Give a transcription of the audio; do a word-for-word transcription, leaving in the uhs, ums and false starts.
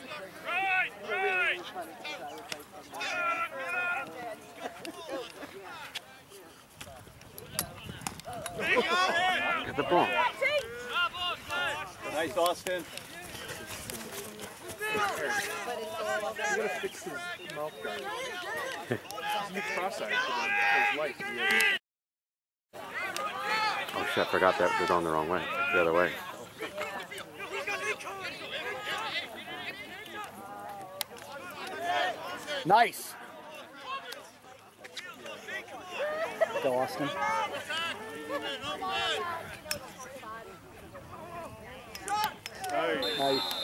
Get the ball. Nice, Austin. You gotta fix his mouth guard. He's cross-eyed for his life. Oh shit, I forgot that they're going the wrong way. The other way. Nice. Go, Austin. Nice. Nice.